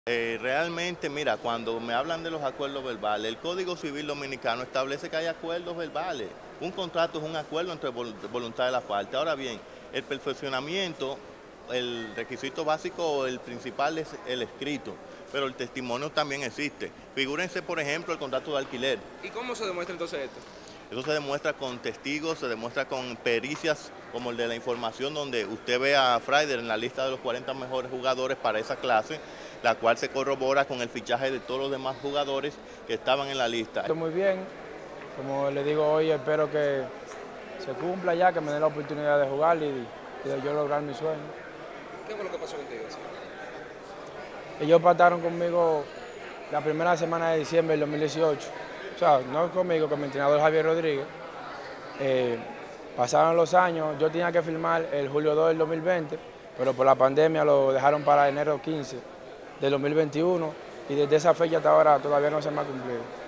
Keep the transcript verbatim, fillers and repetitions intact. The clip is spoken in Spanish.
Eh, realmente, mira, cuando me hablan de los acuerdos verbales, el Código Civil Dominicano establece que hay acuerdos verbales. Un contrato es un acuerdo entre vol- voluntad de la parte. Ahora bien, el perfeccionamiento, el requisito básico o el principal es el escrito, pero el testimonio también existe. Figúrense, por ejemplo, el contrato de alquiler. ¿Y cómo se demuestra entonces esto? Eso se demuestra con testigos, se demuestra con pericias como el de la información, donde usted ve a Fraider en la lista de los cuarenta mejores jugadores para esa clase, la cual se corrobora con el fichaje de todos los demás jugadores que estaban en la lista. Estoy muy bien, como le digo hoy, espero que se cumpla ya, que me dé la oportunidad de jugar y, y de yo lograr mi sueño. ¿Qué fue lo que pasó contigo? Ellos pactaron conmigo la primera semana de diciembre del dos mil dieciocho. O sea, no conmigo, con mi entrenador Javier Rodríguez. Eh, pasaron los años, yo tenía que firmar el julio dos del dos mil veinte, pero por la pandemia lo dejaron para enero quince del dos mil veintiuno y desde esa fecha hasta ahora todavía no se me ha cumplido.